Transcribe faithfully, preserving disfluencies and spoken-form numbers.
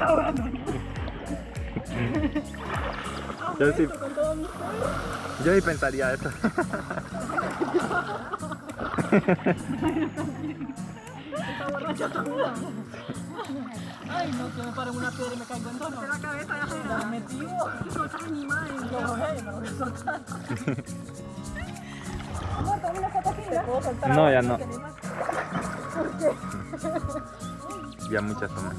está ahogando. Yo sí, yo sí pensaría eso. Está borracha también. Ay, no, que me paro en una piedra y me caigo en tono. De la cabeza ya se la metió. No soltar ni más. Yo lo voy a voy a soltar. Amor, ¿tome una foto aquí? ¿Te puedo soltar? No, ya no. ¿Por qué? Ya muchas tomas.